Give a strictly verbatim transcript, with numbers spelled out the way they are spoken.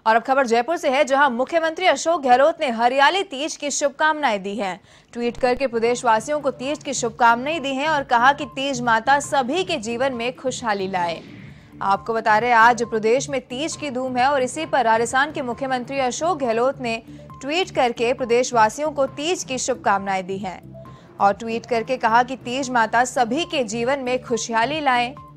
और अब खबर जयपुर से है, जहां मुख्यमंत्री अशोक गहलोत ने हरियाली तीज की शुभकामनाएं दी हैं। ट्वीट करके प्रदेशवासियों को तीज की शुभकामनाएं दी हैं और कहा कि तीज माता सभी के जीवन में खुशहाली लाए। आपको बता रहे, आज प्रदेश में तीज की धूम है और इसी पर राजस्थान के मुख्यमंत्री अशोक गहलोत ने ट्वीट करके प्रदेशवासियों को तीज की शुभकामनाएं दी हैं और ट्वीट करके कहा कि तीज माता सभी के जीवन में खुशहाली लाए।